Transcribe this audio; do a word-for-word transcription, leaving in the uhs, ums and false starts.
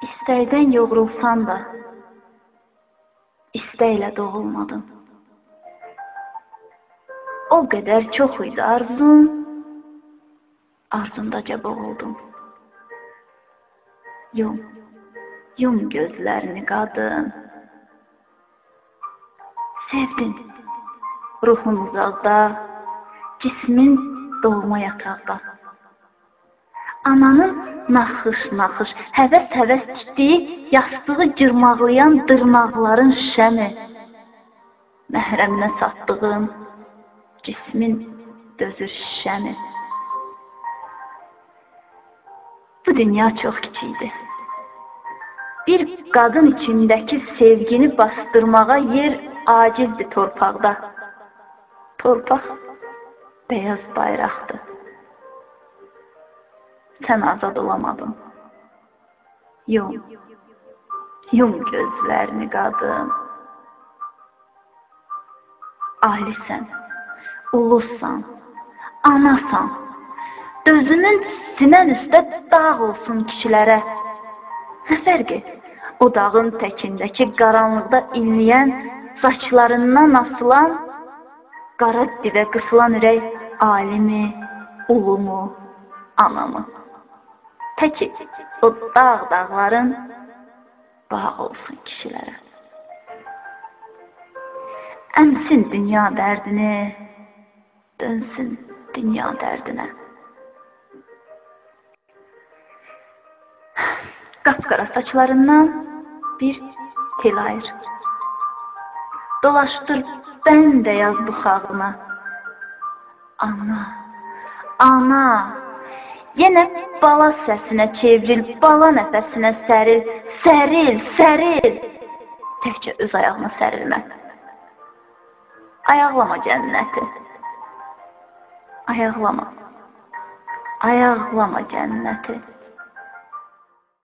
İstəkdən yoğrulsan da, istəklə doğulmadın. O qədər çox idi arzun, arzundaca boğuldum. Yum, yum gözlərini qadın. Sevdin, ruhun uzaqda, cismin doğma yataqda. Ananın naxış-naxış, həvəs-həvəs tikdiyi, yastığı cırmaqlayan dırnaqların şəmi, məhrəminə satdığın cismin dözür şəmi. Bu dünya çox kiçikdir. Bir qadın içindəki sevgini bastırmağa yer acizdir torpaqda. Torpaq beyaz bayraqdır. Sən azad olamadın. Yum, yum gözlərini qadın. Alisən, ulusan, anasan. Dözünün sinən üstə dağ olsun kişilərə. Nə fərqi? O dağın təkindəki qaranlıqda inləyən, saçlarından asılan, qara divə qısılan ürək alimi, ulumu, anamı. Təki o dağ-dağların bağ olsun kişilərə. Əmsin dünya dərdini, dönsün dünya dərdinə. Qapqara saçlarından bir tel ayır. Dolaşdır bəndəyaz buxağına. Ana, ana, yenə bala səsinə çevril, bala nəfəsinə səril, səril, səril. Təkcə öz ayağına sərilmə. Ayaqlama cənnəti. Ayaqlama. Ayaqlama cənnəti.